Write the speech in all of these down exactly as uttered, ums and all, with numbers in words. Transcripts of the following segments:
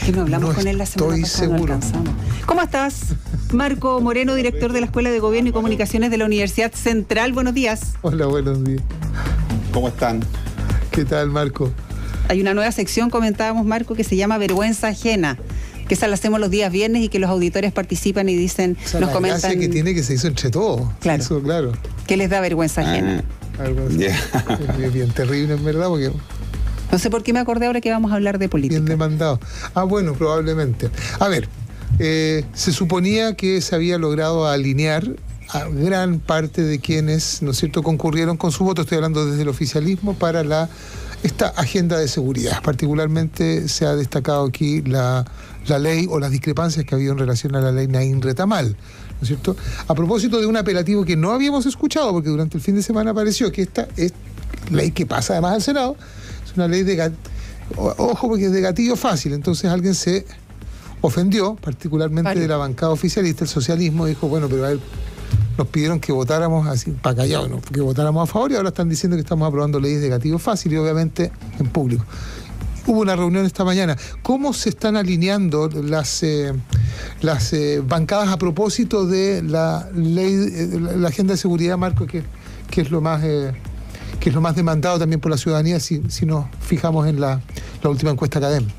que no hablamos no con él la semana pasada, no alcanzamos. ¿Cómo estás? Marco Moreno, director de la Escuela de Gobierno y Comunicaciones de la Universidad Central. Buenos días. Hola, buenos días. ¿Cómo están? ¿Qué tal, Marco? Hay una nueva sección, comentábamos, Marco, que se llama Vergüenza Ajena, que esa la hacemos los días viernes y que los auditores participan y dicen, o sea, nos la comentan... gracia que tiene que se hizo entre todos. Claro. Eso, claro. ¿Qué les da vergüenza ajena? Ah, algo así. Yeah. Es bien terrible, en verdad, porque... No sé por qué me acordé ahora que vamos a hablar de política. Bien demandado. Ah, bueno, probablemente. A ver, eh, se suponía que se había logrado alinear a gran parte de quienes, ¿no es cierto?, concurrieron con su voto, estoy hablando desde el oficialismo, para la esta agenda de seguridad. Particularmente se ha destacado aquí la, la ley o las discrepancias que ha habido en relación a la ley Naín Retamal, ¿no es cierto? A propósito de un apelativo que no habíamos escuchado, porque durante el fin de semana apareció que esta es ley que pasa además al Senado, es una ley de gatillo, ojo, porque es de gatillo fácil, entonces alguien se ofendió, particularmente vale. de la bancada oficialista, el socialismo, dijo, bueno, pero a él nos pidieron que votáramos así, para callado, ¿no? Que votáramos a favor, y ahora están diciendo que estamos aprobando leyes de gatillo fácil y obviamente en público. Hubo una reunión esta mañana. ¿Cómo se están alineando las, eh, las eh, bancadas a propósito de la ley, eh, la agenda de seguridad, Marco, que, que es lo más eh, que es lo más demandado también por la ciudadanía si, si nos fijamos en la, la última encuesta Cadem?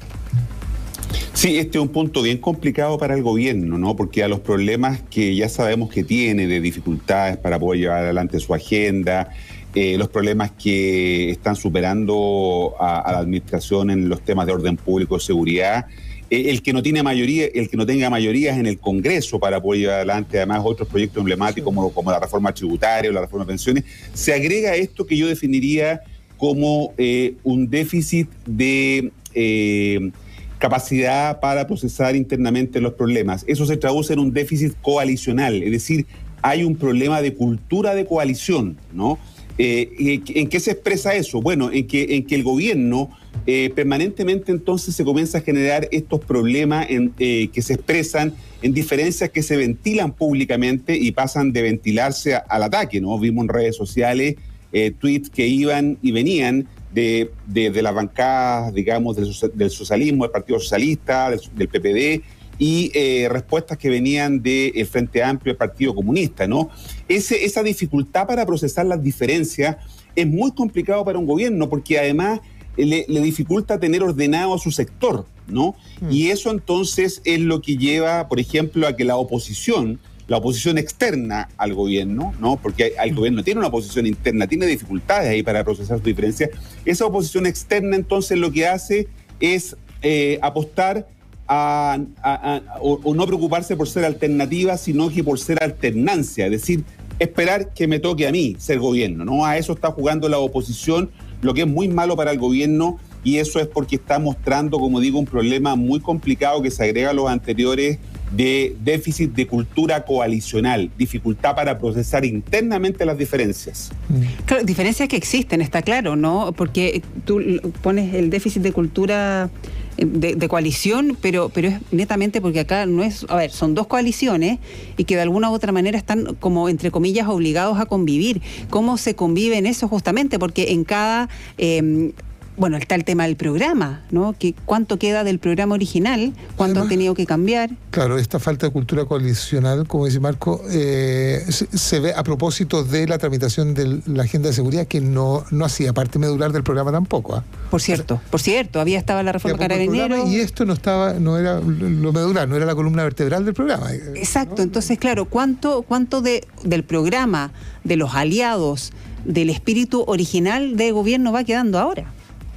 Sí, este es un punto bien complicado para el gobierno, ¿no? Porque a los problemas que ya sabemos que tiene de dificultades para poder llevar adelante su agenda, eh, los problemas que están superando a, a la administración en los temas de orden público y seguridad, eh, el que no tiene mayoría, el que no tenga mayorías en el Congreso para poder llevar adelante además otros proyectos emblemáticos como, como la reforma tributaria o la reforma de pensiones, se agrega esto que yo definiría como eh, un déficit de... Eh, capacidad para procesar internamente los problemas. Eso se traduce en un déficit coalicional, es decir, hay un problema de cultura de coalición, ¿no? Eh, ¿En qué se expresa eso? Bueno, en que, en que el gobierno eh, permanentemente entonces se comienza a generar estos problemas en, eh, que se expresan en diferencias que se ventilan públicamente y pasan de ventilarse a, al ataque, ¿no? Vimos en redes sociales eh, tweets que iban y venían de, de, de las bancadas, digamos, del, del socialismo, del Partido Socialista, del, del P P D, y eh, respuestas que venían del Frente Amplio, del Partido Comunista, ¿no? Ese, esa dificultad para procesar las diferencias es muy complicado para un gobierno, porque además le, le dificulta tener ordenado a su sector, ¿no? Mm. Y eso entonces es lo que lleva, por ejemplo, a que la oposición, la oposición externa al gobierno, ¿no? Porque el gobierno tiene una oposición interna, tiene dificultades ahí para procesar sus diferencias. Esa oposición externa entonces lo que hace es eh, apostar a, a, a o, o no preocuparse por ser alternativa, sino que por ser alternancia, es decir, esperar que me toque a mí ser gobierno, ¿no? A eso está jugando la oposición, lo que es muy malo para el gobierno, y eso es porque está mostrando, como digo, un problema muy complicado que se agrega a los anteriores, de déficit de cultura coalicional, dificultad para procesar internamente las diferencias. Claro, diferencias que existen, está claro, ¿no? Porque tú pones el déficit de cultura de, de coalición, pero, pero es netamente porque acá no es, a ver, son dos coaliciones y que de alguna u otra manera están como, entre comillas, obligados a convivir. ¿Cómo se convive en eso justamente? Porque en cada... Eh, Bueno, está el tema del programa, ¿no? Que ¿cuánto queda del programa original? ¿Cuánto han tenido que cambiar? Claro, esta falta de cultura coalicional, como dice Marco, eh, se, se ve a propósito de la tramitación de la agenda de seguridad, que no, no hacía parte medular del programa tampoco. ¿eh? Por cierto, o sea, por cierto, había estaba la reforma Carabineros. Y esto no estaba, no era lo medular, no era la columna vertebral del programa. Exacto, ¿no? Entonces, claro, ¿cuánto, cuánto de, del programa, de los aliados, del espíritu original de gobierno va quedando ahora?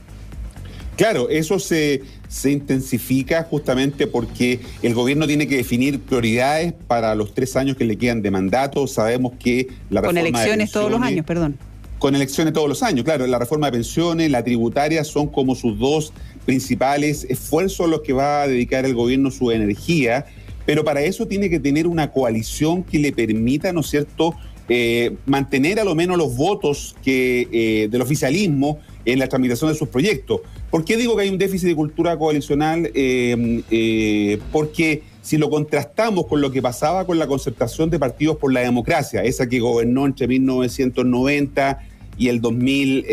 Claro, eso se, se intensifica justamente porque el gobierno tiene que definir prioridades para los tres años que le quedan de mandato. Sabemos que la reforma Con elecciones de todos los años, perdón. Con elecciones todos los años, claro. La reforma de pensiones, la tributaria son como sus dos principales esfuerzos los que va a dedicar el gobierno su energía, pero para eso tiene que tener una coalición que le permita, ¿no es cierto?, eh, mantener a lo menos los votos que eh, del oficialismo en la tramitación de sus proyectos. ¿Por qué digo que hay un déficit de cultura coalicional? Eh, eh, porque si lo contrastamos con lo que pasaba con la concertación de partidos por la democracia, esa que gobernó entre mil novecientos noventa y el dos mil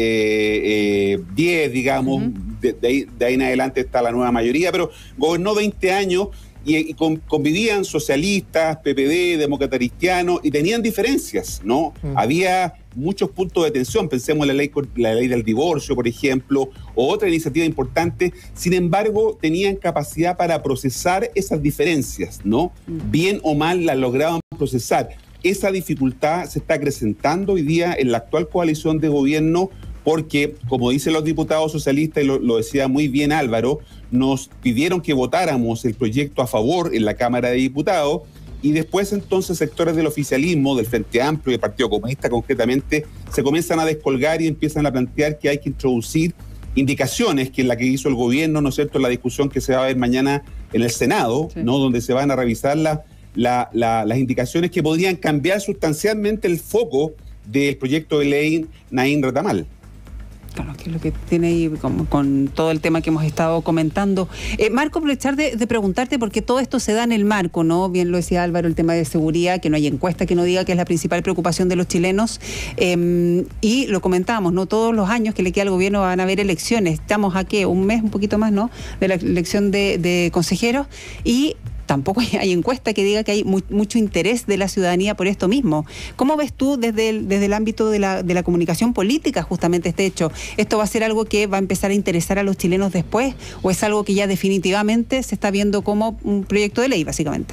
diez, digamos, uh-huh. de, de, ahí, de ahí en adelante está la nueva mayoría, pero gobernó veinte años y, y con, convivían socialistas, P P D, demócratas cristianos, y tenían diferencias, ¿no? Uh-huh. Había muchos puntos de tensión, pensemos en la ley, la ley del divorcio, por ejemplo, o otra iniciativa importante. Sin embargo, tenían capacidad para procesar esas diferencias, ¿no? Uh-huh. Bien o mal las lograban procesar. Esa dificultad se está acrecentando hoy día en la actual coalición de gobierno porque, como dicen los diputados socialistas, y lo, lo decía muy bien Álvaro, nos pidieron que votáramos el proyecto a favor en la Cámara de Diputados y después entonces sectores del oficialismo, del Frente Amplio y del Partido Comunista concretamente, se comienzan a descolgar y empiezan a plantear que hay que introducir indicaciones, que es la que hizo el gobierno, ¿no es cierto?, la discusión que se va a ver mañana en el Senado, sí. ¿no?, donde se van a revisar la, la, la, las indicaciones que podrían cambiar sustancialmente el foco del proyecto de ley Naín Retamal. Claro, que es lo que tiene ahí con, con todo el tema que hemos estado comentando. Eh, Marco, aprovechar de, de preguntarte, porque todo esto se da en el marco, ¿no? Bien lo decía Álvaro, el tema de seguridad, que no hay encuesta que no diga que es la principal preocupación de los chilenos. Eh, y lo comentábamos, ¿no? Todos los años que le queda al gobierno van a haber elecciones. Estamos a qué, un mes, un poquito más, ¿no?, de la elección de, de consejeros. Y tampoco hay encuesta que diga que hay mu- mucho interés de la ciudadanía por esto mismo. ¿Cómo ves tú desde el, desde el ámbito de la, de la comunicación política justamente este hecho? ¿Esto va a ser algo que va a empezar a interesar a los chilenos después o es algo que ya definitivamente se está viendo como un proyecto de ley, básicamente?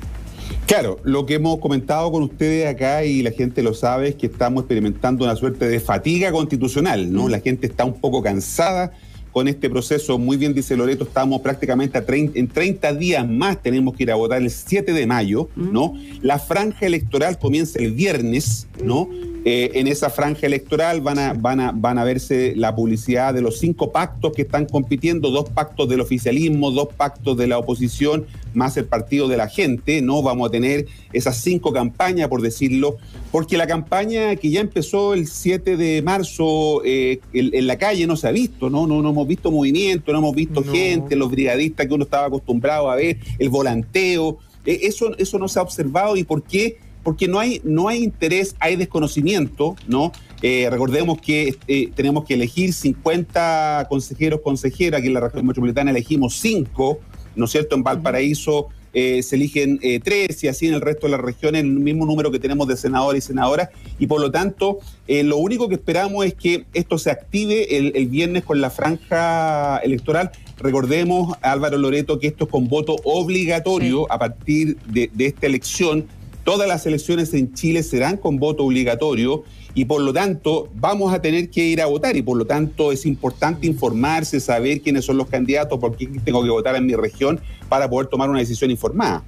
Claro, lo que hemos comentado con ustedes acá y la gente lo sabe es que estamos experimentando una suerte de fatiga constitucional, ¿no? Mm. La gente está un poco cansada con este proceso. Muy bien dice Loreto, estamos prácticamente a treinta, en treinta días más tenemos que ir a votar el siete de mayo, ¿no? La franja electoral comienza el viernes, ¿no? Eh, en esa franja electoral van a, van, a, van a verse la publicidad de los cinco pactos que están compitiendo, dos pactos del oficialismo, dos pactos de la oposición, más el partido de la gente, ¿no? Vamos a tener esas cinco campañas, por decirlo, porque la campaña que ya empezó el siete de marzo eh, en, en la calle no se ha visto, ¿no? No, no hemos visto movimiento, no hemos visto no. gente, los brigadistas que uno estaba acostumbrado a ver, el volanteo, eh, eso, eso no se ha observado. ¿Y por qué? Porque no hay, no hay interés, hay desconocimiento, ¿no? Eh, recordemos que eh, tenemos que elegir cincuenta consejeros, consejeras, que en la región metropolitana elegimos cinco, ¿no es cierto? En Valparaíso eh, se eligen eh, tres y así en el resto de las regiones el mismo número que tenemos de senadores y senadoras, y por lo tanto eh, lo único que esperamos es que esto se active el, el viernes con la franja electoral. Recordemos, Álvaro Loreto, que esto es con voto obligatorio. Sí. A partir de, de esta elección. Todas las elecciones en Chile serán con voto obligatorio y por lo tanto vamos a tener que ir a votar y por lo tanto es importante informarse, saber quiénes son los candidatos, por qué tengo que votar en mi región para poder tomar una decisión informada.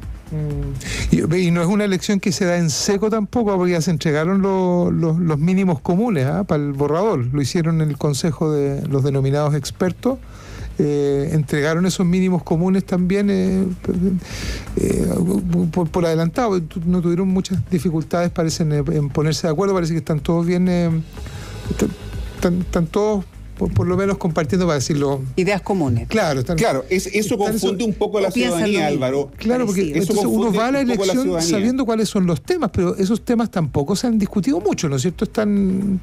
Mm. Y, y no es una elección que se da en seco tampoco, porque ya se entregaron lo, lo, los mínimos comunes ¿eh? para el borrador. Lo hicieron en el Consejo de los denominados expertos. Eh, entregaron esos mínimos comunes también eh, eh, por, por adelantado. No tuvieron muchas dificultades, parecen, en ponerse de acuerdo. Parece que están todos bien, eh, están, están todos por, por lo menos compartiendo, para decirlo. Ideas comunes. Claro, están, claro es, eso están confunde eso, un poco a la ciudadanía, Álvaro. Claro, porque eso entonces uno va a la elección la sabiendo cuáles son los temas, pero esos temas tampoco se han discutido mucho, ¿no es cierto? Están,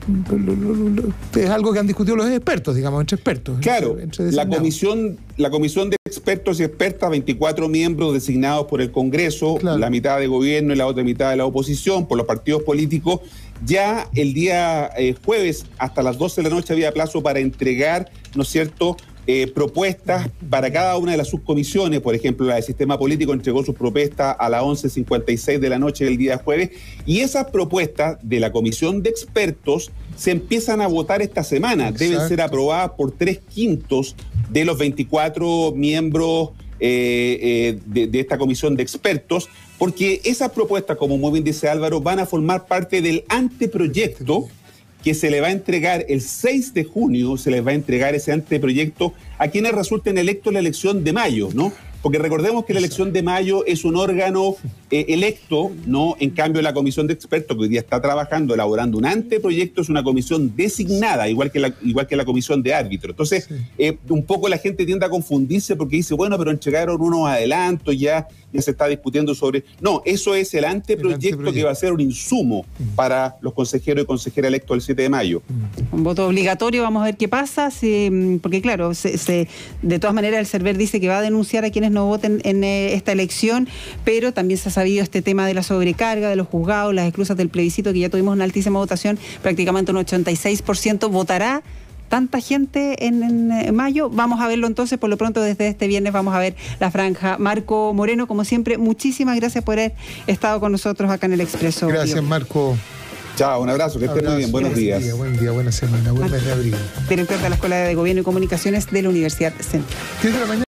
es algo que han discutido los expertos, digamos, entre expertos. Claro, entre, entre la comisión, la comisión de expertos y expertas, veinticuatro miembros designados por el Congreso, claro. La mitad de gobierno y la otra mitad de la oposición, por los partidos políticos. Ya el día eh, jueves hasta las doce de la noche había plazo para entregar, ¿no es cierto?, eh, propuestas para cada una de las subcomisiones. Por ejemplo, la del sistema político entregó sus propuestas a las once cincuenta y seis de la noche del día jueves, y esas propuestas de la comisión de expertos se empiezan a votar esta semana. Exacto. Deben ser aprobadas por tres quintos de los veinticuatro miembros eh, eh, de, de esta comisión de expertos, porque esas propuestas, como muy bien dice Álvaro, van a formar parte del anteproyecto que se le va a entregar el seis de junio, se les va a entregar ese anteproyecto a quienes resulten electos en la elección de mayo, ¿no? porque recordemos que la elección de mayo es un órgano eh, electo, ¿no? En cambio, la comisión de expertos que hoy día está trabajando, elaborando un anteproyecto, es una comisión designada, igual que la, igual que la comisión de árbitros. Entonces, sí. eh, un poco la gente tiende a confundirse porque dice, bueno, pero entregaron unos adelantos, ya, ya se está discutiendo sobre... No, eso es el anteproyecto, el anteproyecto. que va a ser un insumo mm. para los consejeros y consejeras electos el siete de mayo. Un voto obligatorio, vamos a ver qué pasa, si, porque claro, se, se, de todas maneras el Cerver dice que va a denunciar a quienes no voten en eh, esta elección, pero también se ha sabido este tema de la sobrecarga de los juzgados, las exclusas del plebiscito, que ya tuvimos una altísima votación, prácticamente un ochenta y seis por ciento votará. Tanta gente en, en, en mayo, vamos a verlo entonces, por lo pronto desde este viernes vamos a ver la franja. Marco Moreno, como siempre, muchísimas gracias por haber estado con nosotros acá en el Expreso. Gracias, Marco. Chao, un abrazo, que estén muy bien, buenos días. Día, buen día, buena semana, buen mes de abril. Director de la Escuela de Gobierno y Comunicaciones de la Universidad Central.